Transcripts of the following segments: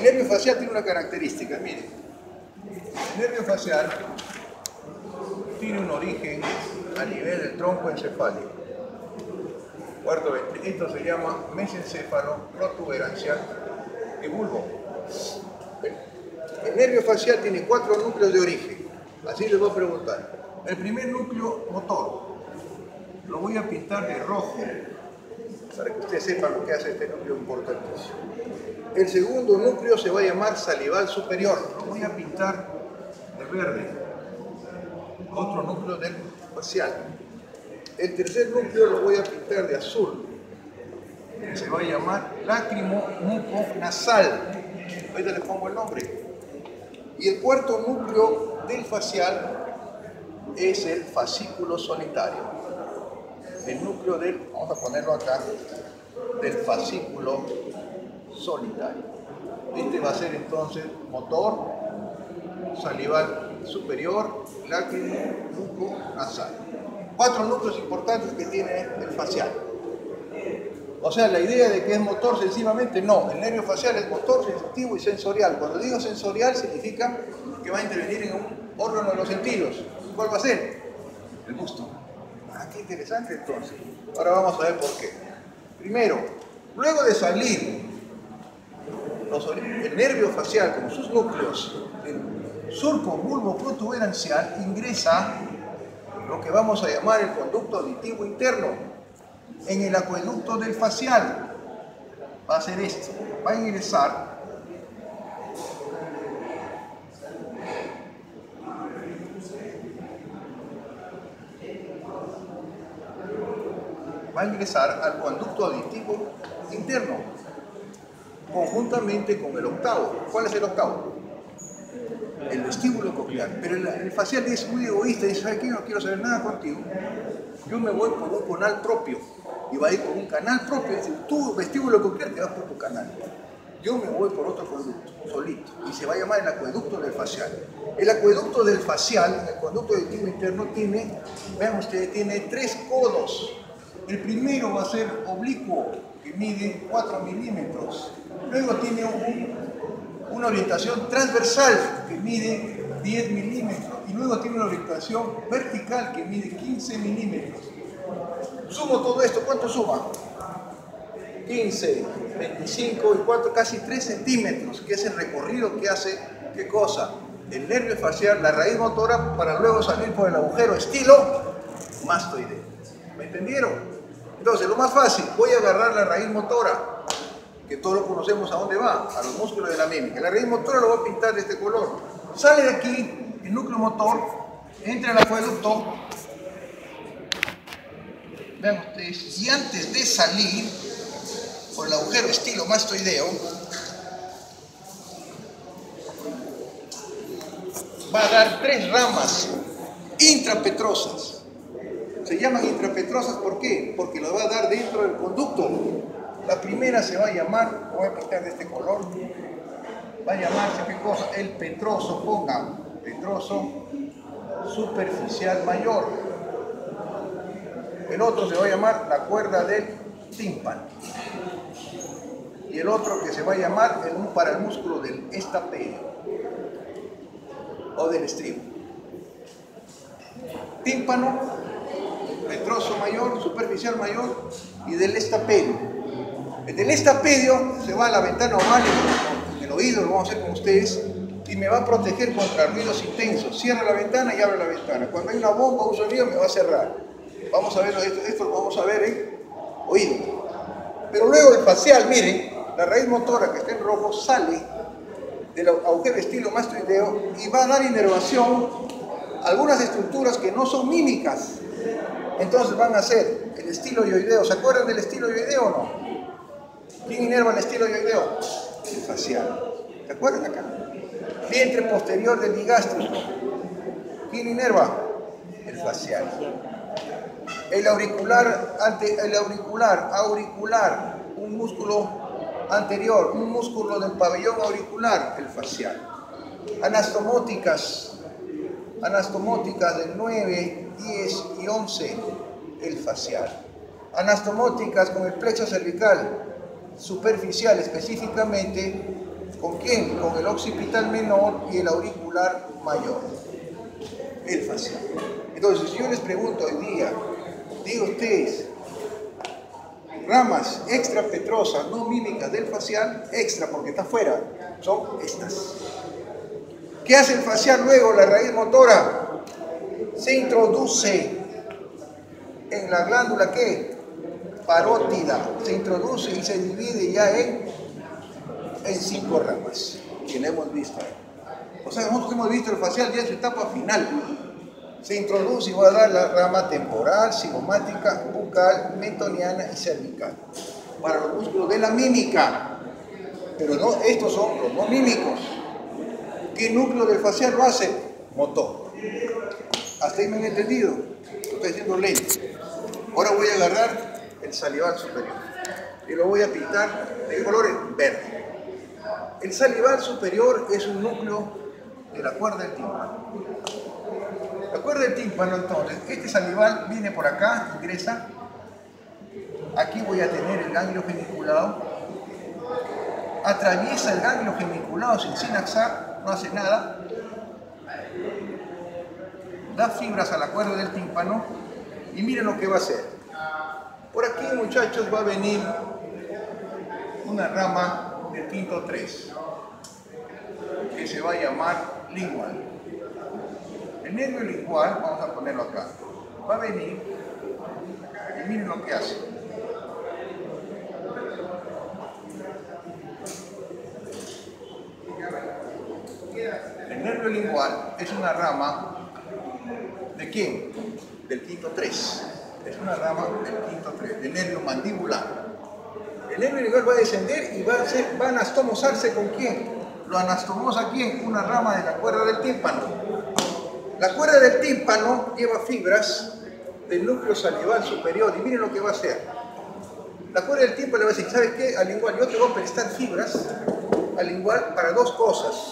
nervio facial tiene una característica, miren. El nervio facial tiene un origen a nivel del tronco encefálico. Cuarto, esto se llama mesencéfalo, protuberancia y bulbo. El nervio facial tiene 4 núcleos de origen. Así les voy a preguntar. El primer núcleo motor lo voy a pintar de rojo para que ustedes sepan lo que hace este núcleo importantísimo. El segundo núcleo se va a llamar salival superior. Lo voy a pintar de verde. Otro núcleo del facial. El tercer núcleo lo voy a pintar de azul. Se va a llamar lácrimo muco-nasal. Ahorita les pongo el nombre. Y el cuarto núcleo del facial es el fascículo solitario. El núcleo del, vamos a ponerlo acá, del fascículo solitario. Este va a ser entonces motor, salival superior, lácrimo, muco, nasal. 4 núcleos importantes que tiene el facial. O sea, la idea de que es motor sencillamente no. El nervio facial es motor, sensitivo y sensorial. Cuando digo sensorial significa que va a intervenir en un órgano de los sentidos. ¿Cuál va a ser? El gusto. Ah, qué interesante entonces. Ahora vamos a ver por qué. Primero, luego de salir el nervio facial con sus núcleos, el surco bulbo protuberancial ingresa lo que vamos a llamar el conducto auditivo interno. En el acueducto del facial va a ser esto, va a ingresar al conducto auditivo interno conjuntamente con el octavo. ¿Cuál es el octavo? El vestíbulo coclear. Pero el facial es muy egoísta y dice, ¿sabes qué? No quiero saber nada contigo. Yo me voy por un canal propio. Y va a ir por un canal propio. Dice, tú, vestíbulo coclear, te vas por tu canal. Yo me voy por otro conducto, solito. Y se va a llamar el acueducto del facial. El acueducto del facial, el conducto auditivo interno, tiene, vean ustedes, tiene 3 codos. El primero va a ser oblicuo, que mide 4 milímetros. Luego tiene una orientación transversal, que mide 10 milímetros. Y luego tiene una orientación vertical, que mide 15 milímetros. Sumo todo esto, ¿cuánto suma? 15, 25 y 4, casi 3 centímetros, que es el recorrido que hace, ¿qué cosa? El nervio facial, la raíz motora, para luego salir por el agujero estilo mastoideo. ¿Me entendieron? Entonces, lo más fácil, voy a agarrar la raíz motora, que todos lo conocemos, ¿a dónde va? A los músculos de la mímica. La raíz motora lo voy a pintar de este color. Sale de aquí el núcleo motor, entra al acueducto. Vean ustedes, y antes de salir por el agujero estilo mastoideo, va a dar 3 ramas intrapetrosas. Se llaman intrapetrosas, ¿por qué? Porque lo va a dar dentro del conducto. La primera se va a llamar, voy a pintar de este color, va a llamarse, ¿qué cosa? El petroso, pongan, petroso superficial mayor. El otro se va a llamar la cuerda del tímpano. Y el otro que se va a llamar para el músculo del estapedio o del estribo. Tímpano, petroso mayor, superficial mayor y del estapedio. El del estapedio se va a la ventana oval en el oído, lo vamos a hacer con ustedes, y me va a proteger contra ruidos intensos. Cierra la ventana y abre la ventana. Cuando hay una bomba o un sonido me va a cerrar. Vamos a ver esto lo vamos a ver en oído. Pero luego el facial, miren, la raíz motora que está en rojo sale del agujero estilo mastoideo y va a dar inervación a algunas estructuras que no son mímicas. Entonces van a ser el estilo yoideo. ¿Se acuerdan del estilo yoideo o no? ¿Quién inerva el estilo yoideo? El facial. ¿Se acuerdan acá? Vientre posterior del bigástrico. ¿Quién inerva? El facial. El auricular, auricular, un músculo anterior, un músculo del pabellón auricular, el facial. Anastomóticas del 9, 10 y 11, el facial. Anastomóticas con el plexo cervical superficial específicamente, ¿Con quién? Con el occipital menor y el auricular mayor, el facial. Entonces, si yo les pregunto hoy día, digo ustedes, ramas extrapetrosas, no mímicas del facial, extra porque está afuera, son estas. ¿Qué hace el facial luego? La raíz motora se introduce en la glándula, ¿qué? Parótida. Se introduce y se divide ya en 5 ramas, que la hemos visto. O sea, nosotros hemos visto el facial ya en su etapa final. Se introduce y va a dar la rama temporal, cigomática, bucal, mentoniana y cervical. Para los músculos de la mímica. Pero no, estos son los no mímicos. ¿Qué núcleo del facial lo hace? Motor. ¿Hasta ahí me han entendido? Lo estoy haciendo lento. Ahora voy a agarrar el salival superior y lo voy a pintar de color verde. El salival superior es un núcleo de la cuerda del tímpano. La cuerda del tímpano, entonces, este salival viene por acá, ingresa. Aquí voy a tener el ganglio geniculado. Atraviesa el ganglio geniculado sin sinaxar, no hace nada. Da fibras a la cuerda del tímpano y miren lo que va a hacer. Por aquí, muchachos, va a venir una rama del quinto 3 que se va a llamar lingual. El nervio lingual, vamos a ponerlo acá, va a venir y miren lo que hace. El nervio lingual es una rama ¿de quién? Del quinto 3. Es una rama del quinto 3, del nervio mandibular. El nervio lingual va a descender y va a anastomosarse ¿con quién? Lo anastomosa ¿quién? Una rama de la cuerda del tímpano. La cuerda del tímpano lleva fibras del núcleo salival superior y miren lo que va a hacer. La cuerda del tímpano le va a decir, ¿sabes qué? Al lingual, yo te voy a prestar fibras al lingual para 2 cosas.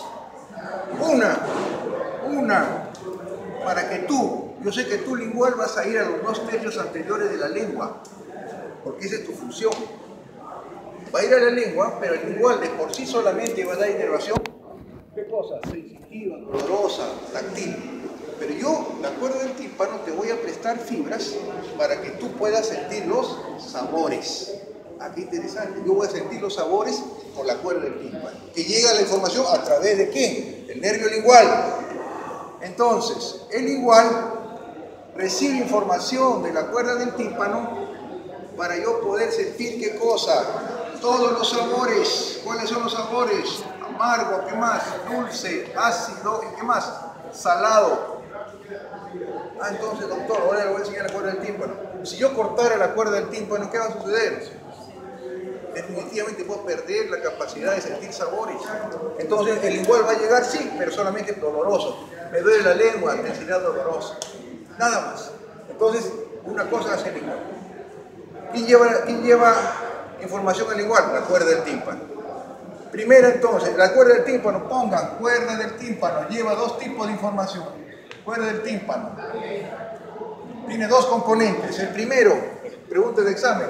Una, para que yo sé que tú lingual vas a ir a los 2 tercios anteriores de la lengua, porque esa es tu función. Va a ir a la lengua, pero el lingual de por sí solamente va a dar inervación. ¿Qué cosa? Sensitiva, dolorosa, táctil. Pero yo, la cuerda del tímpano, te voy a prestar fibras para que tú puedas sentir los sabores. Ah, qué interesante. Yo voy a sentir los sabores por la cuerda del tímpano. Que llega la información a través de ¿quién? El nervio lingual. Entonces, el lingual recibe información de la cuerda del tímpano para yo poder sentir ¿qué cosa? Todos los sabores. ¿Cuáles son los sabores? Amargo, ¿qué más? Dulce, ácido y ¿qué más? Salado. Ah, entonces, doctor, ahora le voy a enseñar la cuerda del tímpano. Si yo cortara la cuerda del tímpano, ¿qué va a suceder? Definitivamente puedo perder la capacidad de sentir sabores. Entonces, el lingual va a llegar, sí, pero solamente doloroso. Me duele la lengua, densidad dolorosa. Nada más. Entonces, una cosa hace el lingual. ¿Quién lleva información al lingual? La cuerda del tímpano. Primero, entonces, la cuerda del tímpano, pongan cuerda del tímpano, lleva 2 tipos de información. Cuerda del tímpano tiene 2 componentes. El primero, pregunta de examen,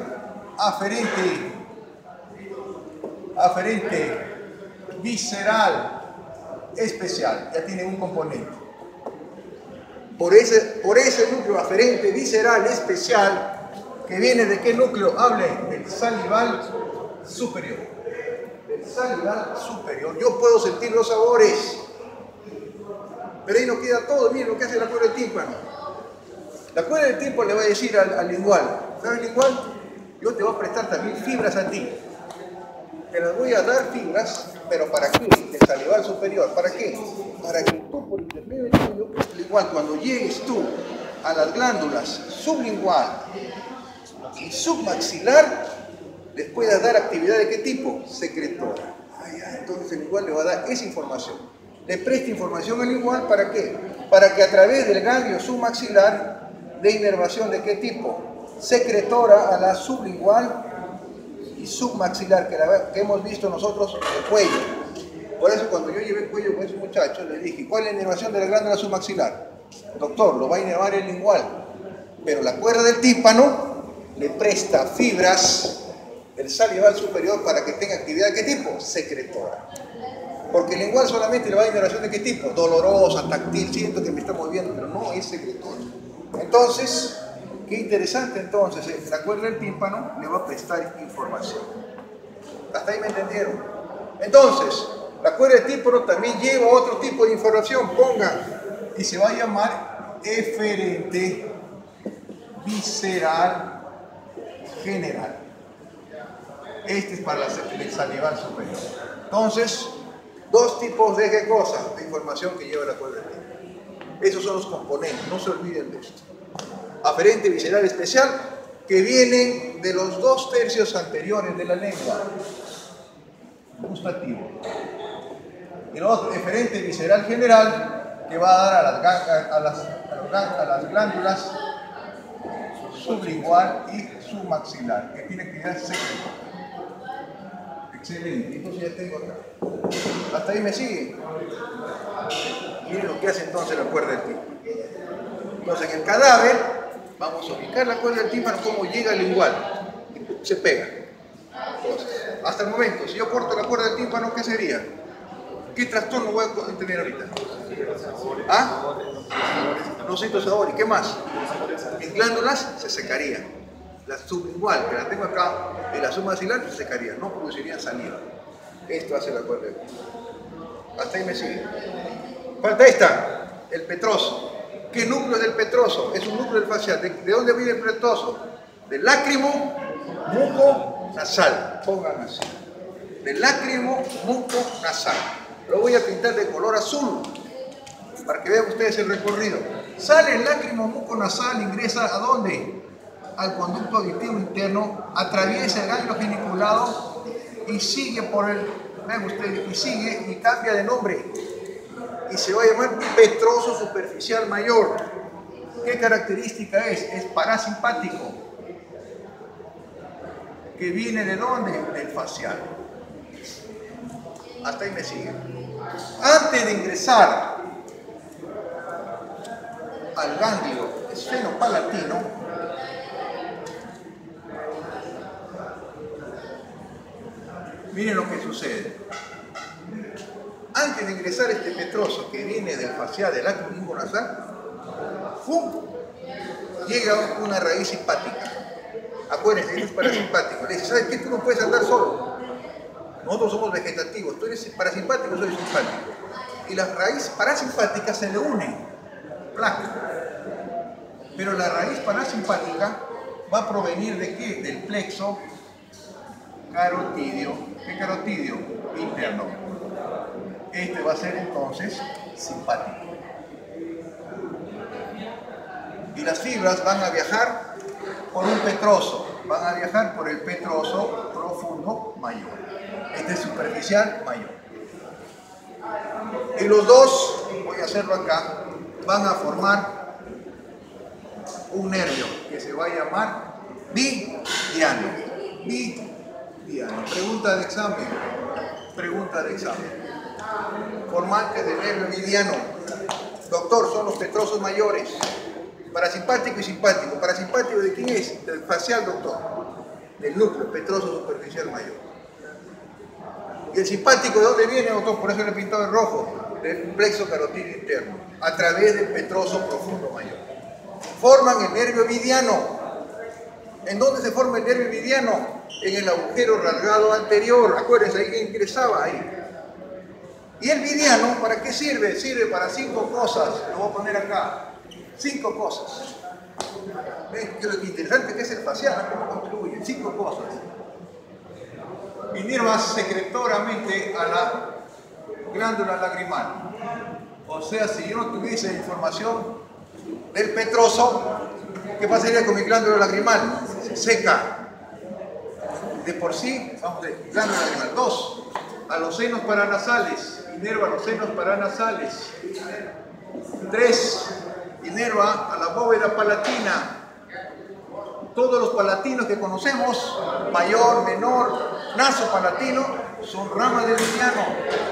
aferente visceral especial, ya tiene un componente. Por ese núcleo aferente visceral especial, que viene de qué núcleo, hable del salival superior. Del salival superior, yo puedo sentir los sabores. Pero ahí no queda todo. Miren lo que hace la cuerda del tímpano. La cuerda del tímpano le va a decir al lingual, ¿sabes lingual? Yo te voy a prestar también fibras a ti. Te las voy a dar fibras, pero ¿para qué? Del salival superior. ¿Para qué? Para que tú, por intermedio del tuyo, lingual, cuando llegues tú a las glándulas sublingual y submaxilar, les puedas dar actividad de qué tipo? Secretora. Entonces el lingual le va a dar esa información. Le presta información al lingual, ¿para qué? Para que a través del ganglio submaxilar dé inervación de qué tipo? Secretora a la sublingual y submaxilar, que hemos visto nosotros el cuello. Por eso cuando yo llevé el cuello con ese muchacho, le dije, ¿cuál es la inervación de la glándula submaxilar? Doctor, lo va a inervar el lingual. Pero la cuerda del tímpano le presta fibras del salival superior para que tenga actividad de qué tipo? Secretora. Porque el lingual solamente le va a dar inervación de qué tipo, dolorosa, táctil, siento que me está moviendo, pero no es secretorio. Entonces, qué interesante entonces, la cuerda del tímpano le va a prestar información. ¿Hasta ahí me entendieron? Entonces, la cuerda del tímpano también lleva otro tipo de información, pongan, y se va a llamar eferente visceral general. Este es para el salival superior. Entonces, dos tipos de ¿qué cosa? De información que lleva la cuerda del tímpano. Esos son los componentes, no se olviden de esto. Aferente visceral especial, que vienen de los 2/3 anteriores de la lengua. Gustativo. Y el otro, eferente visceral general, que va a dar a las glándulas sublingual y submaxilar, que tiene actividad secretoria. Excelente, entonces ya tengo acá. ¿Hasta ahí me sigue? Miren lo que hace entonces la cuerda del tímpano. Entonces en el cadáver vamos a ubicar la cuerda del tímpano, cómo llega al lingual. Se pega. Entonces, hasta el momento, si yo corto la cuerda del tímpano, ¿qué sería? ¿Qué trastorno voy a tener ahorita? ¿Ah? Los citosadores. ¿Qué más? Mis glándulas se secarían. La sublingual, que la tengo acá, y la submaxilar se secaría, no producirían saliva. Esto hace la cuerda del tímpano. Hasta ahí me sigue. Falta esta, el petroso. ¿Qué núcleo es del petroso? Es un núcleo del facial. ¿De dónde viene el petroso? Del lácrimo muco nasal. Pongan así. Del lácrimo muco nasal. Lo voy a pintar de color azul para que vean ustedes el recorrido. Sale el lácrimo muco nasal, ingresa ¿a dónde? Al conducto auditivo interno, atraviesa el ganglio geniculado y sigue por el, vean ustedes, y sigue y cambia de nombre y se va a llamar petroso superficial mayor. ¿Qué característica es? Es parasimpático, que viene ¿de dónde? Del facial. Hasta ahí me sigue. Antes de ingresar al ganglio esfenopalatino, miren lo que sucede. Antes de ingresar este petroso que viene del facial del lácrimo nasal, ¡pum!, llega una raíz simpática. Acuérdense, esto es parasimpático. Le dice, ¿sabes qué? Tú no puedes andar solo. Nosotros somos vegetativos. Tú eres parasimpático, yo soy simpático. Y las raíces parasimpáticas se le unen. Placa. Pero la raíz parasimpática va a provenir ¿de qué? Del plexo carotidio. ¿Qué carotidio? Interno. Este va a ser entonces simpático. Y las fibras van a viajar por un petroso. Van a viajar por el petroso profundo mayor. Este es superficial mayor. Y los dos, voy a hacerlo acá, van a formar un nervio que se va a llamar bidiano. Bidiano. Pregunta de examen. Pregunta de examen. Formante del nervio bidiano. Doctor, son los petrosos mayores. Parasimpático y simpático. ¿Parasimpático de quién es? Del facial, doctor. Del núcleo, petroso superficial mayor. ¿Y el simpático de dónde viene, doctor? Por eso le he pintado en rojo. Del plexo carotidio interno. A través del petroso profundo mayor. Forman el nervio bidiano. ¿En dónde se forma el nervio bidiano? En el agujero rasgado anterior. Acuérdense, ahí ingresaba ahí. ¿Y el bidiano para qué sirve? Sirve para 5 cosas. Lo voy a poner acá. 5 cosas. ¿Ven? Lo interesante que es el facial, cómo contribuye. 5 cosas. Inerva secretoramente a la glándula lagrimal. O sea, si yo no tuviese información del petroso, ¿qué pasaría con mi glándula lagrimal? Se seca. De por sí, vamos a ver, glándula lagrimal. 2. A los senos paranasales. Inerva a los senos paranasales. 3. Inerva a la bóveda palatina. Todos los palatinos que conocemos, mayor, menor, naso palatino, son ramas del bidiano.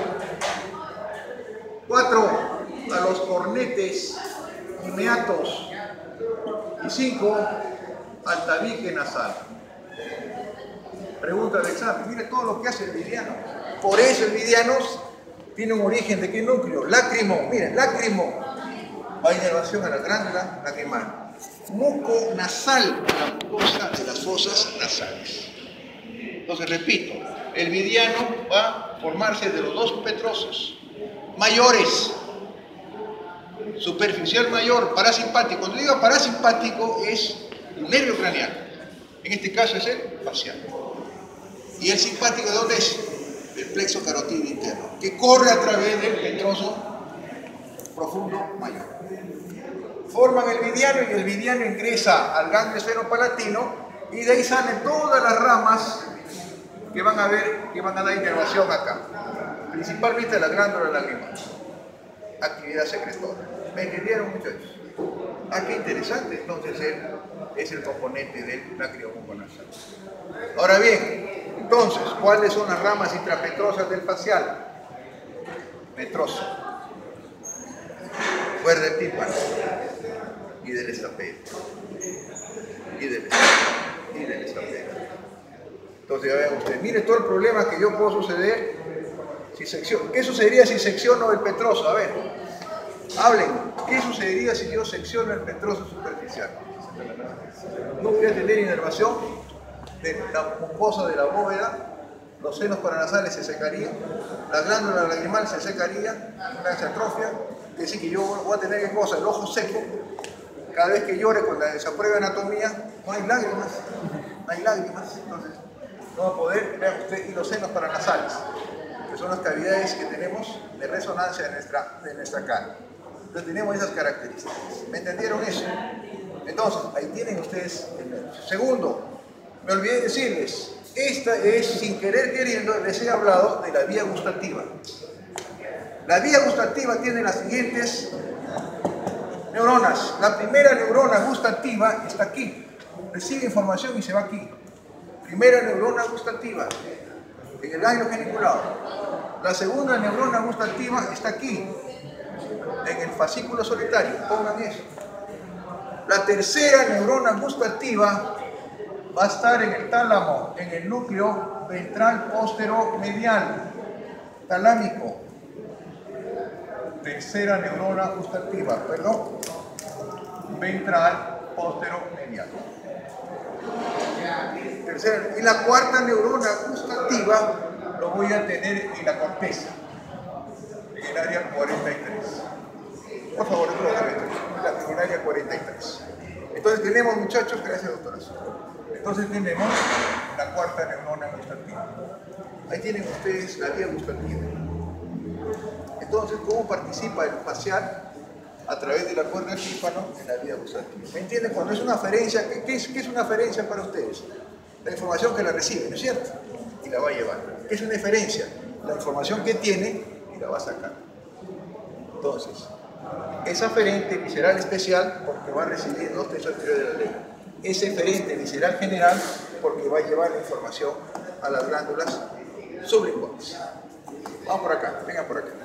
4. A los cornetes himeatos. Y 5. Al tabique nasal. Pregunta de examen. Mire todo lo que hace el bidiano. Por eso el bidiano tiene un origen de qué núcleo, lácrimo, miren, lácrimo, va a inervación a la glándula lacrimal, muco nasal, la mucosa de las fosas nasales. Entonces repito, el vidiano va a formarse de los dos petrosos mayores, superficial mayor, parasimpático. Cuando digo parasimpático es el nervio craneal, en este caso es el facial. ¿Y el simpático de dónde es? Del plexo carotídeo interno, que corre a través del petroso profundo mayor. Forman el vidiano y el vidiano ingresa al ganglio esfenopalatino y de ahí salen todas las ramas que van a dar inervación acá, principalmente la glándula lacrimal, actividad secretora. ¿Me entendieron, muchachos? Ah, qué interesante. Entonces él es el componente del lacrimomuco nasal. Ahora bien, entonces, ¿cuáles son las ramas intrapetrosas del facial? Petroso, fuera del tímpano y del estapeto. Entonces ya vean ustedes, mire todo el problema que yo puedo suceder si secciono. ¿Qué sucedería si secciono el petroso? A ver, hablen, ¿qué sucedería si yo secciono el petroso superficial? No voy a tener inervación de la mucosa de la bóveda, los senos paranasales se secarían, la glándula lacrimal se secaría, una atrofia, es decir que yo voy a tener ¿qué cosa? El ojo seco. Cada vez que llore con la desaprueba de anatomía, no hay lágrimas, entonces no va a poder, vean usted, y los senos paranasales, que son las cavidades que tenemos de resonancia de nuestra cara. Entonces tenemos esas características. ¿Me entendieron eso? Entonces, ahí tienen ustedes el nervio. Segundo, me olvidé decirles, esta es, sin querer queriendo, les he hablado de la vía gustativa. La vía gustativa tiene las siguientes neuronas. La primera neurona gustativa está aquí, recibe información y se va aquí. Primera neurona gustativa, en el ganglio geniculado. La segunda neurona gustativa está aquí, en el fascículo solitario, pongan eso. La tercera neurona gustativa va a estar en el tálamo, en el núcleo ventral posteromedial, talámico. Tercera neurona gustativa, perdón, ventral posteromedial. Tercera, y la cuarta neurona gustativa lo voy a tener en la corteza, en el área 43. Por favor, en el área 43. Entonces tenemos, muchachos, gracias doctora. Entonces tenemos la cuarta neurona gustativa. Ahí tienen ustedes la vía gustativa. Entonces, ¿cómo participa el facial? A través de la cuerda del tímpano en la vía gustativa. ¿Me entienden? Cuando es una aferencia, ¿qué es una aferencia para ustedes? La información que la recibe, ¿no es cierto? Y la va a llevar. ¿Qué es una eferencia? La información que tiene y la va a sacar. Entonces, es aferente visceral especial porque va a recibir los tercios anteriores de la lengua. Es eferente visceral general porque va a llevar la información a las glándulas sublinguales. Vamos por acá, vengan por acá.